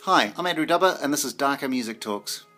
Hi, I'm Andrew Dubber and this is Darker Music Talks.